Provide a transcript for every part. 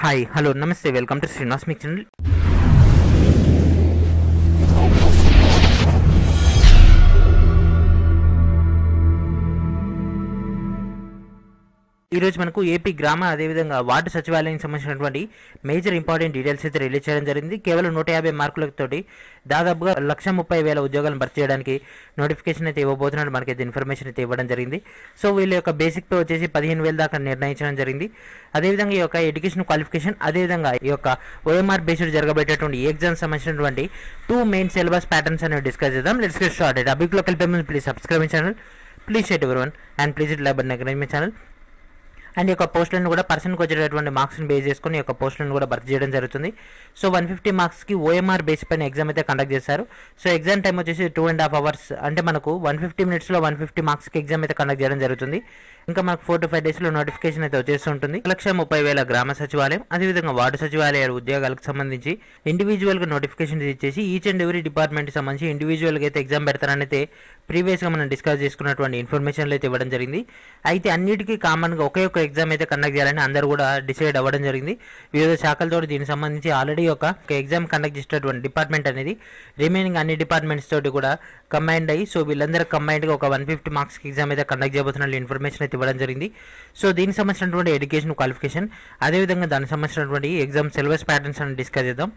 Hi hello నమస్తే welcome to Srinivas మిక్ channel. ఈరోజు మనకు ఏపీ గ్రామ అదేవిధంగా వార్డు సచివాలయానికి సంబంధించినటువంటి మేజర్ ఇంపార్టెంట్ డీటెయిల్స్ అయితే రిలీజ్ చేయడం జరిగింది. కేవలం 150 మార్కులతోటి దాదాపుగా 1,30,000 ఉద్యోగాలను భర్తీ చేయడానికి నోటిఫికేషన్ అయితే ఇవ్వబోతున్నట్టు మనకైతే ఇన్ఫర్మేషన్ అయితే ఇవ్వడం జరిగింది. సో వీళ్ళ యొక్క బేసిక్ పే వచ్చేసి 15,000 దాకా నిర్ణయించడం జరిగింది. అదేవిధంగా ఈ యొక్క ఎడ్యుకేషన్ క్వాలిఫికేషన్ అదేవిధంగా ఈ యొక్క ఓఎంఆర్ బేస్డ్ జరగబెట్టేటువంటి ఎగ్జామ్స్ సంబంధించినటువంటి 2 మెయిన్ సిలబస్ ప్యాటర్న్స్ అనేవి డిస్కస్ చేద్దాం. Let's get started. అభిక్లోకి వెళ్ళే ముందు please subscribe my channel, please share everyone and please hit like button encourage my channel. And ఈ యొక్క పోస్టులను కూడా పర్సన్కి వచ్చేటటువంటి మార్క్స్ని బేస్ చేసుకుని ఈ యొక్క పోస్టులను కూడా భర్తీ చేయడం జరుగుతుంది. సో 150 మార్క్స్కి ఓఎంఆర్ బేస్ పైన ఎగ్జామ్ అయితే కండక్ట్ చేస్తారు. సో ఎగ్జామ్ టైం వచ్చేసి 2.5 అవర్స్, అంటే మనకు 150 మినిట్స్లో 150 మార్క్స్కి ఎగ్జామ్ అయితే కండక్ట్ చేయడం జరుగుతుంది. ఇంకా మనకు 4 to 5 డేస్లో నోటిఫికేషన్ అయితే వచ్చేస్తుంటుంది. 1,30,000 గ్రామ సచివాలయం అదేవిధంగా వార్డు సచివాలయాల ఉద్యోగాలకు సంబంధించి ఇండివిజువల్గా నోటిఫికేషన్ ఇచ్చేసి ఈచ్ అండ్ ఎవరీ డిపార్ట్మెంట్కి సంబంధించి ఇండివిజువల్గా అయితే ఎగ్జామ్ పెడతారని అయితే ప్రీవియస్గా మనం డిస్కస్ చేసుకున్నటువంటి ఇన్ఫర్మేషన్లు అయితే ఇవ్వడం జరిగింది. అయితే అన్నిటికీ కామన్గా ఒకే ఒక ఎగ్జామ్ అయితే కండక్ట్ చేయాలని అందరూ కూడా డిసైడ్ అవ్వడం జరిగింది. వివిధ శాఖలతో దీనికి సంబంధించి ఆల్రెడీ ఒక ఎగ్జామ్ కండక్ట్ చేసేటటువంటి డిపార్ట్మెంట్ అనేది రిమైనింగ్ అన్ని డిపార్ట్మెంట్స్ తోటి కూడా కంబైన్డ్ అయ్యి సో వీళ్ళందరూ కంబైన్డ్గా ఒక 150 మార్క్స్కి ఎగ్జామ్ అయితే కండక్ట్ చేయబోతున్న ఇన్ఫర్మేషన్ అయితే ఇవ్వడం జరిగింది. సో దీనికి సంబంధించినటువంటి ఎడ్యుకేషన్ క్వాలిఫికేషన్ అదేవిధంగా దానికి సంబంధించినటువంటి ఎగ్జామ్ సిలబస్ ప్యాటర్న్స్ అని డిస్కస్ చేద్దాం.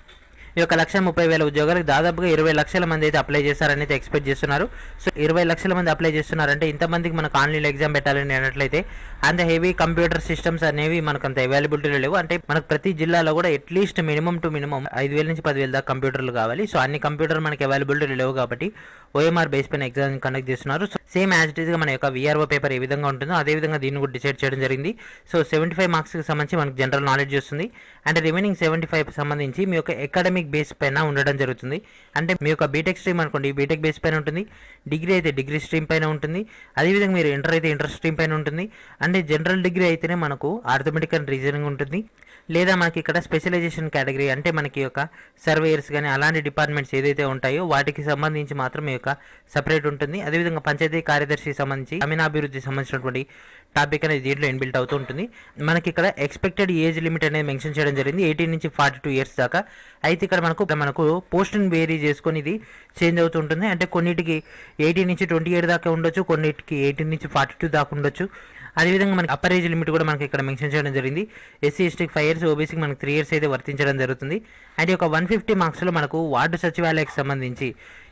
ఈ యొక్క 1,30,000 ఉద్యోగాలకు దాదాపుగా 20 లక్షల మంది అయితే అప్లై చేస్తారని అయితే ఎక్స్పెక్ట్ చేస్తున్నారు. సో 20 లక్షల మంది అప్లై చేస్తున్నారంటే ఇంతమందికి మనకు ఆన్లైన్ ఎగ్జామ్ పెట్టాలని అన్నట్లయితే అంత హెవీ కంప్యూటర్ సిస్టమ్స్ అనేవి మనకు అంత అవైలబిలిటీలో లేవు. అంటే మనకు ప్రతి జిల్లాలో కూడా అట్లీస్ట్ మినిమం 5,000 నుంచి 10,000 దాకా కంప్యూటర్లు కావాలి. సో అన్ని కంప్యూటర్ మనకి అవైలబిలిటీ లేవు కాబట్టి ఓఎంఆర్ బేస్ పైన ఎగ్జామ్ కండక్ట్ చేస్తున్నారు. సో సేమ్ యాజ్ ఇట్ ఈస్గా మన యొక్క విఆర్ఓ పేపర్ ఏ విధంగా ఉంటుందో అదేవిధంగా దీన్ని కూడా డిసైడ్ చేయడం జరిగింది. సో 75 మార్క్స్కి సంబంధించి మనకు జనరల్ నాలెడ్జ్ వస్తుంది. అండ్ రిమైనింగ్ 75 సంబంధించి మీ యొక్క అకాడమిక్ బేస్ పైన ఉండడం జరుగుతుంది. అంటే మీ యొక్క బీటెక్ స్ట్రీమ్ అనుకోండి, బీటెక్ బేస్ పైన ఉంటుంది. డిగ్రీ అయితే డిగ్రీ స్ట్రీమ్ పైన ఉంటుంది. అదేవిధంగా మీరు ఇంటర్ అయితే ఇంటర్ స్ట్రీమ్ పైన ఉంటుంది. అంటే జనరల్ డిగ్రీ అయితేనే మనకు ఆర్థమెటిక్ అండ్ రీజనింగ్ ఉంటుంది. లేదా మనకి ఇక్కడ స్పెషలైజేషన్ కేటగిరీ అంటే మనకి యొక్క సర్వేయర్స్ కానీ అలాంటి డిపార్ట్మెంట్స్ ఏదైతే ఉంటాయో వాటికి సంబంధించి మాత్రం ఈ యొక్క సపరేట్ ఉంటుంది. అదేవిధంగా పంచాయతీ కార్యదర్శికి సంబంధించి గ్రామీణాభివృద్ధికి సంబంధించినటువంటి టాపిక్ అనేది దీంట్లో ఇన్బిల్ట్ అవుతూ ఉంటుంది. మనకి ఇక్కడ ఎక్స్పెక్టెడ్ ఏజ్ లిమిట్ అనేది మెన్షన్ చేయడం జరిగింది 18 నుంచి 42 ఇయర్స్ దాకా. అయితే ఇక్కడ మనకు పోస్ట్ని వేరీ చేసుకొని ఇది చేంజ్ అవుతూ ఉంటుంది. అంటే కొన్నిటికి 18 నుంచి 28 దాకా ఉండొచ్చు, కొన్నిటికి 18 నుంచి 42 దాకా ఉండొచ్చు. అదేవిధంగా మనకి అప్పర్ ఏజ్ లిమిట్ కూడా మనకి ఇక్కడ మెన్షన్ చేయడం జరిగింది. ఎస్సీ ఎస్టీకి 5 ఇయర్స్, ఓబీసీకి మనకి 3 ఇయర్స్ అయితే వర్తించడం జరుగుతుంది. అండ్ ఒక 150 మార్క్స్లో మనకు వార్డు సచివాలయానికి సంబంధించి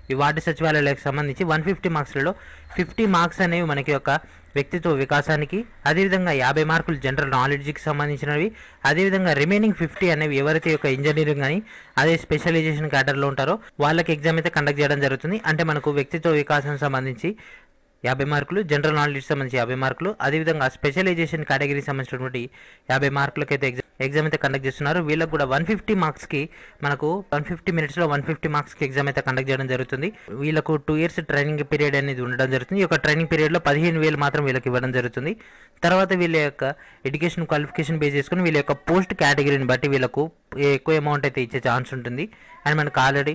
150 మార్క్స్లలో 50 మార్క్స్ అనేవి మనకి యొక్క వ్యక్తిత్వ వికాసానికి, అదేవిధంగా 50 మార్కులు జనరల్ నాలెడ్జ్కి సంబంధించినవి, అదేవిధంగా రిమైనింగ్ 50 అనేవి ఎవరైతే యొక్క ఇంజనీరింగ్ కానీ అదే స్పెషలైజేషన్ క్యాటర్లో ఉంటారో వాళ్ళకి ఎగ్జామ్ అయితే కండక్ట్ చేయడం జరుగుతుంది. అంటే మనకు వ్యక్తిత్వ వికాసం సంబంధించి 50 మార్కులు, జనరల్ నాలెడ్జ్ సంబంధించి 50 మార్కులు, అదేవిధంగా స్పెషలైజేషన్ కేటగిరీకి సంబంధించినటువంటి 50 మార్కులకి అయితే ఎగ్జామ్ అయితే కండక్ట్ చేస్తున్నారు. వీళ్ళకి కూడా 150 మార్క్స్కి మనకు 150 మినిట్స్లో 150 మార్క్స్కి ఎగ్జామ్ అయితే కండక్ట్ చేయడం జరుగుతుంది. వీళ్ళకు 2 ఇయర్స్ ట్రైనింగ్ పీరియడ్ అనేది ఉండడం జరుగుతుంది. ఈ యొక్క ట్రైనింగ్ పీరియడ్లో 15,000 మాత్రం వీళ్ళకి ఇవ్వడం జరుగుతుంది. తర్వాత వీళ్ళ యొక్క ఎడ్యుకేషన్ క్వాలిఫికేషన్ బేస్ చేసుకుని వీళ్ళ యొక్క పోస్ట్ కేటగిరీని బట్టి వీళ్ళకు ఎక్కువ అమౌంట్ అయితే ఇచ్చే ఛాన్స్ ఉంటుంది. అండ్ మనకు ఆల్రెడీ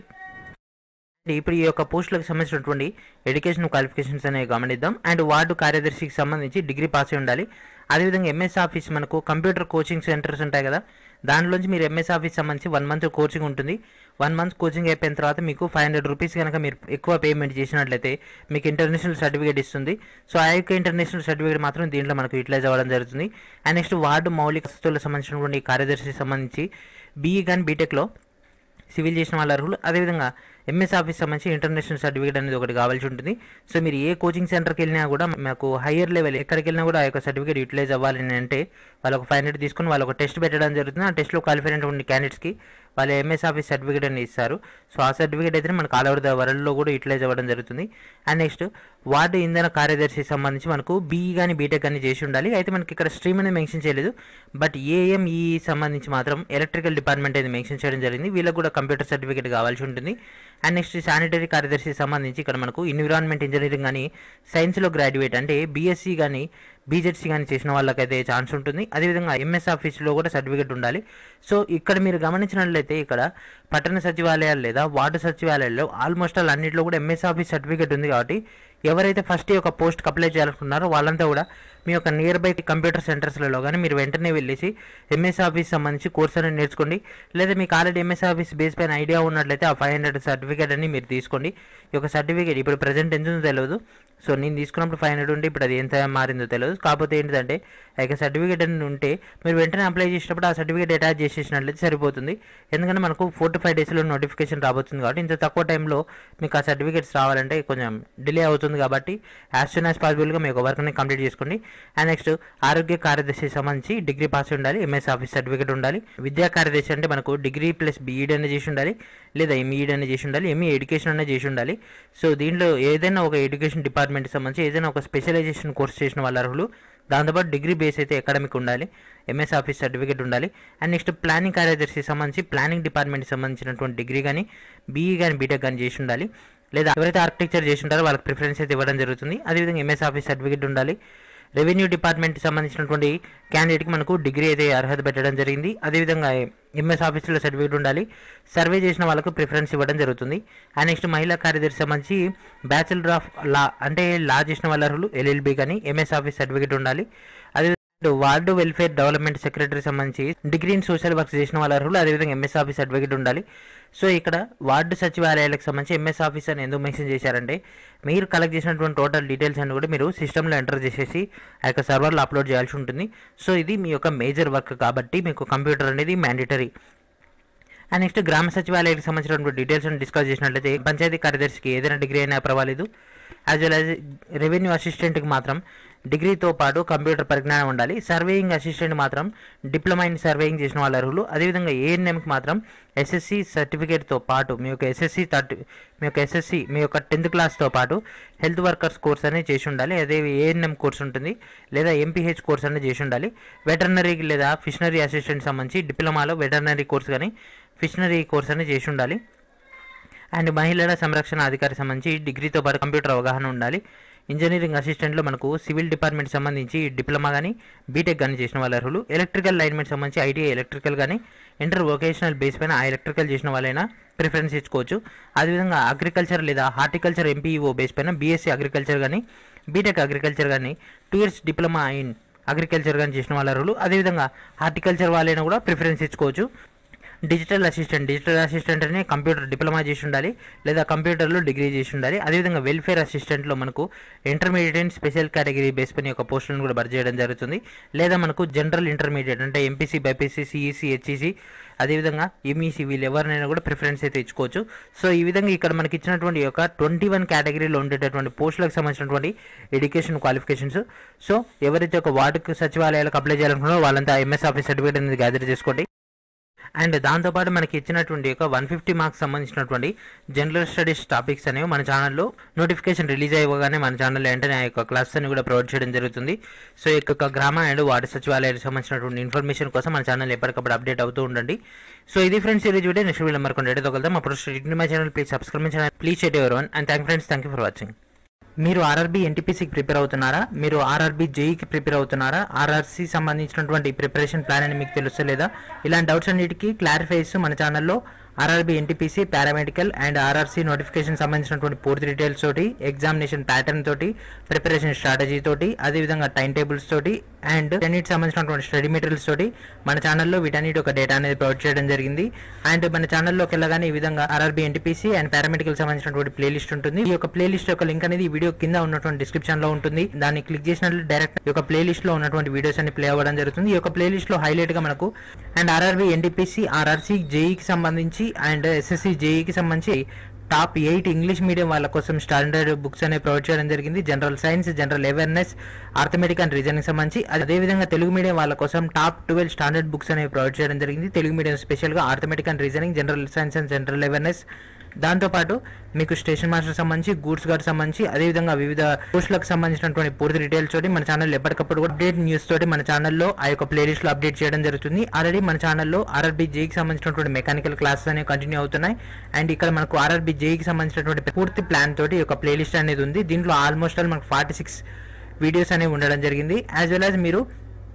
ఇప్పుడు ఈ యొక్క పోస్టులకు సంబంధించినటువంటి ఎడ్యుకేషన్ క్వాలిఫికేషన్స్ అనేవి గమనిద్దాం. అండ్ వార్డు కార్యదర్శికి సంబంధించి డిగ్రీ పాస్ అయి ఉండాలి. అదేవిధంగా ఎంఎస్ ఆఫీస్ మనకు కంప్యూటర్ కోచింగ్ సెంటర్స్ ఉంటాయి కదా, దాంట్లోంచి మీరు ఎంఎస్ ఆఫీస్ సంబంధించి 1 మంత్ కోచింగ్ ఉంటుంది. 1 మంత్ కోచింగ్ అయిపోయిన తర్వాత మీకు 500 రూపీస్ కనుక మీరు ఎక్కువ పేమెంట్ చేసినట్లయితే మీకు ఇంటర్నేషనల్ సర్టిఫికేట్ ఇస్తుంది. సో ఆ యొక్క ఇంటర్నేషనల్ సర్టిఫికేట్ మాత్రం దీంట్లో మనకు యూటిలైజ్ అవ్వడం జరుగుతుంది. అండ్ నెక్స్ట్ వార్డు మౌలిక వసతులకు సంబంధించినటువంటి కార్యదర్శికి సంబంధించి బీఈ కానీ బీటెక్లో సివిల్ చేసిన వాళ్ళ అర్హులు, అదేవిధంగా ఎంఎస్ ఆఫీస్ సంబంధించి ఇంటర్నేషనల్ సర్టిఫికేట్ అనేది ఒకటి కావాల్సి ఉంటుంది. సో మీరు ఏ కోచింగ్ సెంటర్కి వెళ్ళినా కూడా మాకు హయ్యర్ లెవెల్ ఎక్కడికి వెళ్ళినా కూడా ఆ యొక్క సర్టిఫికేట్ యూటిలైజ్ అవ్వాలి అంటే వాళ్ళు ఒక 500 తీసుకుని వాళ్ళు ఒక టెస్ట్ పెట్టడం జరుగుతుంది. ఆ టెస్ట్లో క్వాలిఫై అయినటువంటి క్యాండిడేట్స్కి వాళ్ళు ఎంఎస్ ఆఫీస్ సర్టిఫికేట్ అని ఇస్తారు. సో ఆ సర్టిఫికేట్ అయితే మనకు ఆల్ ఓవర్ ద వరల్డ్లో కూడా యూటిలైజ్ అవ్వడం జరుగుతుంది. అండ్ నెక్స్ట్ వార్డు ఇంధన కార్యదర్శికి సంబంధించి మనకు బీఈ కానీ బీటెక్ కానీ చేసి ఉండాలి. అయితే మనకి ఇక్కడ స్ట్రీమ్ అనేది మెన్షన్ చేయలేదు, బట్ ఏఎంఈ సంబంధించి మాత్రం ఎలక్ట్రికల్ డిపార్ట్మెంట్ అనేది మెన్షన్ చేయడం జరిగింది. వీళ్ళకి కూడా కంప్యూటర్ సర్టిఫికేట్ కావాల్సి ఉంటుంది. అండ్ నెక్స్ట్ శానిటరీ కార్యదర్శికి సంబంధించి ఇక్కడ మనకు ఎన్విరాన్మెంట్ ఇంజనీరింగ్ కానీ సైన్స్లో గ్రాడ్యుయేట్ అంటే బీఎస్సీ కానీ బీజెడ్సీ కానీ చేసిన వాళ్ళకైతే ఛాన్స్ ఉంటుంది. అదేవిధంగా ఎంఎస్ ఆఫీస్లో కూడా సర్టిఫికేట్ ఉండాలి. సో ఇక్కడ మీరు గమనించినట్లయితే ఇక్కడ పట్టణ సచివాలయాలు లేదా వార్డు సచివాలయాల్లో ఆల్మోస్ట్ ఆల్ అన్నింటిలో కూడా ఎంఎస్ ఆఫీస్ సర్టిఫికేట్ ఉంది కాబట్టి ఎవరైతే ఫస్ట్ ఈ యొక్క పోస్ట్కి అప్లై చేయాలనుకున్నారో వాళ్ళంతా కూడా మీ యొక్క నియర్ బై కంప్యూటర్ సెంటర్స్లలో కానీ మీరు వెంటనే వెళ్ళేసి ఎంఎస్ ఆఫీస్ సంబంధించి కోర్స్ అనేది నేర్చుకోండి. లేదా మీకు ఆల్రెడీ ఎంఎస్ ఆఫీస్ బేస్ పైన ఐడియా ఉన్నట్లయితే ఆ 500 సర్టిఫికేట్ అని మీరు తీసుకోండి. ఈ యొక్క సర్టిఫికేట్ ఇప్పుడు ప్రజెంట్ ఎంత ఉందో తెలియదు. సో నేను తీసుకున్నప్పుడు 500 ఉంటే ఇప్పుడు అది ఎంత మారిందో తెలియదు. కాకపోతే ఏంటంటే ఆ యొక్క సర్టిఫికేట్ అని ఉంటే మీరు వెంటనే అప్లై చేసినప్పుడు ఆ సర్టిఫికేట్ అటాచ్ చేసేసినట్లయితే సరిపోతుంది. ఎందుకంటే మనకు 4 to 5 డేస్లో నోటిఫికేషన్ రాబోతుంది కాబట్టి ఇంత తక్కువ టైంలో మీకు ఆ సర్టిఫికేట్స్ రావాలంటే కొంచెం డిలే అవుతుంది. కాబట్టి యాజ్ సూన్ యాజ్ పాసిబుల్గా మీ యొక్క వర్క్ని కంప్లీట్ చేసుకోండి. అండ్ నెక్స్ట్ ఆరోగ్య కార్యదర్శికి సంబంధించి డిగ్రీ పాస్ ఉండాలి, ఎంఎస్ ఆఫీస్ సర్టిఫికేట్ ఉండాలి. విద్యా కార్యదర్శి అంటే మనకు డిగ్రీ ప్లస్ బీఈడీ అనేది చేసి ఉండాలి, లేదా ఎంఈడీ అనేది చేసి ఉండాలి, ఎంఈ ఎడ్యుకేషన్ అనేది చేసి ఉండాలి. సో దీంట్లో ఏదైనా ఒక ఎడ్యుకేషన్ డిపార్ట్మెంట్కి సంబంధించి ఏదైనా ఒక స్పెషలైజేషన్ కోర్స్ చేసిన వాళ్ళ అర్హులు. దాంతోపాటు డిగ్రీ బేస్ అయితే అకాడమిక్ ఉండాలి, ఎంఎస్ ఆఫీస్ సర్టిఫికేట్ ఉండాలి. అండ్ నెక్స్ట్ ప్లానింగ్ కార్యదర్శికి సంబంధించి ప్లానింగ్ డిపార్ట్మెంట్కి సంబంధించినటువంటి డిగ్రీ కానీ బీఈ కానీ బీటెక్ కానీ చేసి ఉండాలి. లేదా ఎవరైతే ఆర్కిటెక్చర్ చేసి ఉంటారో వాళ్ళకి ప్రిఫరెన్స్ అయితే ఇవ్వడం జరుగుతుంది. అదేవిధంగా ఎంఎస్ ఆఫీస్ సర్టిఫికేట్ ఉండాలి. రెవెన్యూ డిపార్ట్మెంట్కి సంబంధించినటువంటి క్యాండిడేట్కి మనకు డిగ్రీ అయితే అర్హత పెట్టడం జరిగింది. అదేవిధంగా ఎంఎస్ ఆఫీస్లో సర్టిఫికేట్ ఉండాలి. సర్వే చేసిన వాళ్ళకు ప్రిఫరెన్స్ ఇవ్వడం జరుగుతుంది. అండ్ నెక్స్ట్ మహిళా కార్యదర్శి సంబంధించి బ్యాచిలర్ ఆఫ్ లా అంటే లా చేసిన వాళ్ళ అర్హులు ఎల్ఎల్బి కానీ ఎంఎస్ ఆఫీస్ సర్టిఫికేట్ ఉండాలి. అదే వార్డు వెల్ఫేర్ డెవలప్మెంట్ సెక్రటరీ సంబంధించి డిగ్రీ ఇన్ సోషల్ వర్క్స్ చేసిన వాళ్ళ అర్హులు అదేవిధంగా ఎంఎస్ ఆఫీస్ సర్టిఫికేట్ ఉండాలి. సో ఇక్కడ వార్డు సచివాలయాలకు సంబంధించి ఎంఎస్ ఆఫీస్ అని ఎందుకు మెన్షన్ చేశారంటే మీరు కలెక్ట్ చేసినటువంటి టోటల్ డీటెయిల్స్ అన్ని కూడా మీరు సిస్టంలో ఎంటర్ చేసేసి ఆ యొక్క సర్వర్లో అప్లోడ్ చేయాల్సి ఉంటుంది. సో ఇది మీ యొక్క మేజర్ వర్క్ కాబట్టి మీకు కంప్యూటర్ అనేది మ్యాండేటరీ. అండ్ నెక్స్ట్ గ్రామ సచివాలయానికి సంబంధించినటువంటి డీటెయిల్స్ డిస్కస్ చేసినట్లయితే పంచాయతీ కార్యదర్శికి ఏదైనా డిగ్రీ అయినా పర్వాలేదు. యాజ్ వెల్ యాజ్ రెవెన్యూ అసిస్టెంట్కి మాత్రం డిగ్రీతో పాటు కంప్యూటర్ పరిజ్ఞానం ఉండాలి. సర్వేయింగ్ అసిస్టెంట్ మాత్రం డిప్లొమా ఇన్ సర్వేయింగ్ చేసిన వాళ్ళ అర్హులు. అదేవిధంగా ఏఎన్ఎంకి మాత్రం ఎస్ఎస్సి సర్టిఫికేట్తో పాటు మీ యొక్క ఎస్ఎస్సి మీ యొక్క 10th క్లాస్తో పాటు హెల్త్ వర్కర్స్ కోర్స్ అనేది చేసి ఉండాలి. అదే ఏఎన్ఎం కోర్స్ ఉంటుంది, లేదా ఎంపీహెచ్ కోర్స్ అనేది చేసి ఉండాలి. వెటర్నరీ లేదా ఫిషనరీ అసిస్టెంట్ సంబంధించి డిప్లొమాలో వెటర్నరీ కోర్స్ కానీ ఫిషనరీ కోర్స్ అనేది చేసి ఉండాలి. అండ్ మహిళల సంరక్షణ అధికారి సంబంధించి డిగ్రీతో పాటు కంప్యూటర్ అవగాహన ఉండాలి. ఇంజనీరింగ్ అసిస్టెంట్లో మనకు సివిల్ డిపార్ట్మెంట్ సంబంధించి డిప్లొమా కానీ బీటెక్ కానీ చేసిన వాళ్ళ అర్హులు. ఎలక్ట్రికల్ లైన్మెంట్ సంబంధించి ఐటీఐ ఎలక్ట్రికల్ కానీ ఇంటర్ వొకేషనల్ బేస్ పైన ఆ ఎలక్ట్రికల్ చేసిన వాళ్ళైనా ప్రిఫరెన్స్ ఇచ్చుకోవచ్చు. అదేవిధంగా అగ్రికల్చర్ లేదా హార్టికల్చర్ ఎంపీఈఓ బేస్ పైన బీఎస్సీ అగ్రికల్చర్ కానీ బీటెక్ అగ్రికల్చర్ కానీ 2 years డిప్లొమా ఇన్ అగ్రికల్చర్ కానీ చేసిన వాళ్ళ అర్హులు. అదేవిధంగా హార్టికల్చర్ వాళ్ళైనా కూడా ప్రిఫరెన్స్ ఇచ్చుకోవచ్చు. డిజిటల్ అసిస్టెంట్ అనే కంప్యూటర్ డిప్లొమా చేసి ఉండాలి, లేదా కంప్యూటర్లో డిగ్రీ చేసి ఉండాలి. అదేవిధంగా వెల్ఫేర్ అసిస్టెంట్లో మనకు intermediate and special category base పైన యొక్క పోస్టులను కూడా భర్తీ చేయడం జరుగుతుంది. లేదా మనకు జనరల్ ఇంటర్మీడియట్ అంటే ఎంపీసీ బైపీసీ సిఈసీ హెచ్ఈసీ అదేవిధంగా ఎంఈసీ వీళ్ళు ఎవరినైనా కూడా ప్రిఫరెన్స్ అయితే ఇచ్చుకోవచ్చు. సో ఈ విధంగా ఇక్కడ మనకి ఇచ్చినటువంటి యొక్క 21 కేటగిరీలో ఉండేటటువంటి పోస్టులకు సంబంధించినటువంటి ఎడ్యుకేషన్ క్వాలిఫికేషన్స్. సో ఎవరైతే ఒక వార్డు సచివాలయాలకు అప్లై చేయాలనుకున్నారో వాళ్ళంతా ఎంఎస్ ఆఫీస్ సర్టిఫికేట్ అనేది గ్యాదర్ చేసుకోండి. అండ్ దాంతోపాటు మనకి ఇచ్చినటువంటి ఒక 150 మార్క్స్ సంబంధించినటువంటి జనరల్ స్టడీస్ టాపిక్స్ అనేవి మన ఛానల్లో నోటిఫికేషన్ రిలీజ్ అయ్యగానే మన ఛానల్లో వెంటనే ఆ యొక్క క్లాస్ అని కూడా ప్రొవైడ్ చేయడం జరుగుతుంది. సో ఈ యొక్క గ్రామ అండ్ వార్డు సచివాలయాలకు సంబంధించినటువంటి ఇన్ఫర్మేషన్ కోసం మన ఛానల్ ఎప్పటికప్పుడు అప్డేట్ అవుతూ ఉండండి. సో ఇది ఫ్రెండ్స్ ఈరోజు వీడియో. నెక్స్ట్ వీడియో మరికొన్ని డేటాతో కలుద్దాం. అప్పుడు my channel please subscribe channel please share everyone and thank you for watching. మీరు ఆర్ఆర్బీ ఎన్టీపీసీకి ప్రిపేర్ అవుతున్నారా? మీరు ఆర్ఆర్బీ జేఈకి ప్రిపేర్ అవుతున్నారా? ఆర్ఆర్సీ సంబంధించినటువంటి ప్రిపరేషన్ ప్లాన్ అని మీకు తెలుస్తలేదా? ఇలాంటి డౌట్స్ అన్నిటికీ క్లారిఫై చేస్తూ మన ఛానల్లో RRB NTPC paramedical and RRC notification సంబంధించినటువంటి పూర్తి డీటెయిల్స్ తోటి ఎగ్జామినేషన్ ప్యాటర్న్ తోటి ప్రిపరేషన్ స్ట్రాటజీ తోటి అదేవిధంగా టైం టేబుల్స్ తోటి అండ్ వీటన్నిటికి సంబంధించినటువంటి స్టడీ మెటీరియల్స్ తోటి మన ఛానల్లో వీటన్నిటి ఒక డేటా అనేది ప్రొవైడ్ చేయడం జరిగింది. అండ్ మన ఛానల్లోకి వెళ్ళగానే ఈ విధంగా ఆర్ఆర్బీ ఎన్టీపీసీ అండ్ పారామెడికల్ సంబంధించినటువంటి ప్లేలిస్ట్ ఉంటుంది. ఈ యొక్క ప్లేలిస్ట్ యొక్క లింక్ అనేది ఈ వీడియో కింద ఉన్నటువంటి డిస్క్రిప్షన్ లో ఉంటుంది. దాన్ని క్లిక్ చేసినట్లు డైరెక్ట్ ఈ యొక్క ప్లేలిస్ట్ లో ఉన్నటువంటి వీడియోస్ అన్ని ప్లే అవ్వడం జరుగుతుంది. ఈ యొక్క ప్లేలిస్ట్ లో హైలైట్ గా మనకు అండ్ ఆర్ఆర్బీ ఎన్టీపీసీ ఆర్ఆర్సీ జేఈకి సంబంధించి అండ్ ఎస్ఎస్సి జేఈకి సంబంధించి టాప్ 8 ఇంగ్లీష్ మీడియం వాళ్ళ కోసం స్టాండర్డ్ బుక్స్ అనేవి ప్రొవైడ్ చేయడం జరిగింది. General science, general awareness, arithmetic and reasoning సంబంధించి. అదేవిధంగా తెలుగు మీడియం వాళ్ళ కోసం టాప్ 12 స్టాండర్డ్ బుక్స్ అనేవి ప్రొవైడ్ చేయడం జరిగింది. తెలుగు మీడియం స్పెషల్గా arithmetic and reasoning, general science and general awareness. దాంతోపాటు మీకు స్టేషన్ మాస్టర్ సంబంధించి, గూడ్స్ గార్డ్ సంబంధించి, అదేవిధంగా వివిధ పోస్టులకు సంబంధించినటువంటి పూర్తి డీటెయిల్స్ తోటి మన ఛానల్ ఎప్పటికప్పుడు కూడా అప్డేట్ న్యూస్ తోటి మన ఛానల్లో ఆ యొక్క ప్లేలిస్ట్ లో అప్డేట్ చేయడం జరుగుతుంది. ఆల్రెడీ మన ఛానల్లో ఆర్ఆర్బీ జేఈకి సంబంధించినటువంటి మెకానికల్ క్లాసెస్ అనేవి కంటిన్యూ అవుతున్నాయి. అండ్ ఇక్కడ మనకు ఆర్ఆర్బీ జేఈకి సంబంధించినటువంటి పూర్తి ప్లాన్ తోటి ఒక ప్లేలిస్ట్ అనేది ఉంది. దీంట్లో ఆల్మోస్ట్ మనకు 46 వీడియోస్ అనేవి ఉండడం జరిగింది. యాజ్ వెల్ యాజ్ మీరు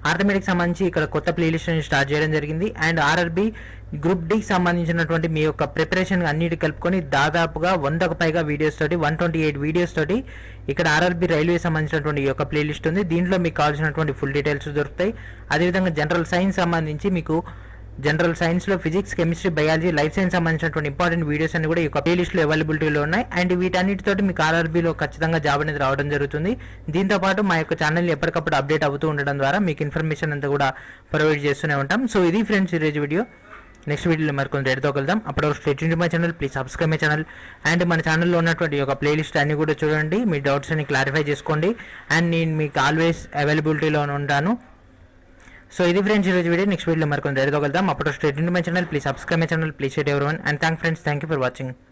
ఆర్థమెటిక్ సంబంధించి ఇక్కడ కొత్త ప్లేలిస్ట్ స్టార్ట్ చేయడం జరిగింది. అండ్ ఆర్ఆర్బి గ్రూప్ డి సంబంధించినటువంటి మీ యొక్క ప్రిపరేషన్ అన్నిటి కలుపుకొని దాదాపుగా 100కు పైగా వీడియోస్ తోటి 128 వీడియోస్ తోటి ఇక్కడ ఆర్ఆర్బి రైల్వే సంబంధించినటువంటి ఈ యొక్క ప్లేలిస్ట్ ఉంది. దీంట్లో మీకు కావాల్సినటువంటి ఫుల్ డీటెయిల్స్ దొరుకుతాయి. అదేవిధంగా జనరల్ సైన్స్ సంబంధించి మీకు జనరల్ సైన్స్లో physics, chemistry, biology, life science సంబంధించినటువంటి ఇంపార్టెంట్ వీడియోస్ అన్ని కూడా ఈ యొక్క ప్లేలిస్ట్లో అవైలబిలిటీలో ఉన్నాయి. అండ్ వీటన్నిటితోటి మీకు ఆర్ఆర్బీలో ఖచ్చితంగా జాబ్ అనేది రావడం జరుగుతుంది. దీంతోపాటు మా యొక్క ఛానల్ని ఎప్పటికప్పుడు అప్డేట్ అవుతూ ఉండడం ద్వారా మీకు ఇన్ఫర్మేషన్ అంతా కూడా ప్రొవైడ్ చేస్తూనే ఉంటాం. సో ఇది ఫ్రెండ్స్ ఈరోజు వీడియో. నెక్స్ట్ వీడియోలో మరికొంత రెడీతో వెళ్దాం. అప్పటివరకు stay tuned to my channel, please subscribe my channel. And మన ఛానల్లో ఉన్నటువంటి ఒక ప్లేలిస్ట్ అన్ని కూడా చూడండి, మీ డౌట్స్ అన్ని క్లారిఫై చేసుకోండి. అండ్ నేను మీకు ఆల్వేస్ అవైలబిలిటీలో ఉంటాను. సో ఇది ఫ్రెండ్స్ ఈరోజు వీడియో. నెక్స్ట్ వీడియోలో మరికొంత రెడీతో వెళ్దాం. అప్పటివరకు stay tuned to my channel, please subscribe my channel, please share everyone. And thank you for watching.